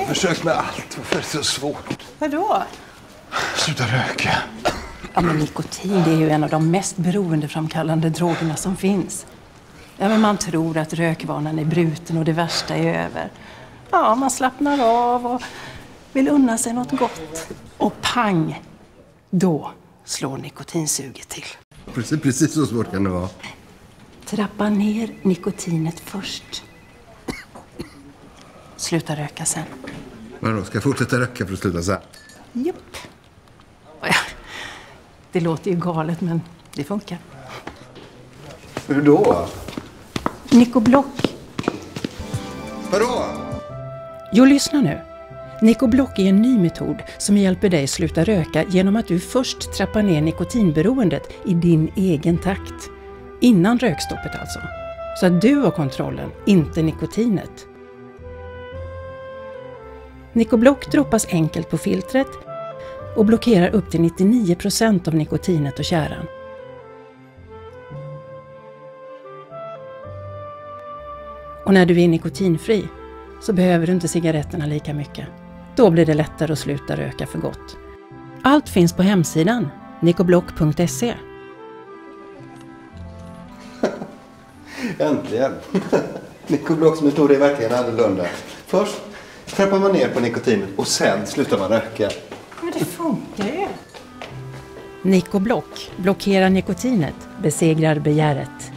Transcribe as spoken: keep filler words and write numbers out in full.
försökt med allt. Varför är det så svårt? Vadå? Sluta röka. Ja, men nikotin, det är ju en av de mest beroendeframkallande drogerna som finns. Ja, men man tror att rökvanan är bruten och det värsta är över. Ja, man slappnar av och vill unna sig något gott. Och pang, då slår nikotinsuget till. Precis, precis så svårt kan det vara. Trappa ner nikotinet först. Sluta röka sen. Vadå, ska jag fortsätta röka för att sluta sen? Japp. Det låter ju galet, men det funkar. Hur då? Nikoblock. Vadå? Jo, lyssna nu. Nikoblock är en ny metod som hjälper dig sluta röka genom att du först trappar ner nikotinberoendet i din egen takt. Innan rökstoppet alltså. Så att du har kontrollen, inte nikotinet. Nikoblock droppas enkelt på filtret och blockerar upp till nittionio procent av nikotinet och tjäran. Och när du är nikotinfri så behöver du inte cigaretterna lika mycket. Då blir det lättare att sluta röka för gott. Allt finns på hemsidan nikoblock punkt se. Äntligen. Nikoblocks metod är verkligen annorlunda. Först trappar man ner på nikotinet och sen slutar man röka. Men det funkar ju. Nikoblock blockerar nikotinet, besegrar begäret.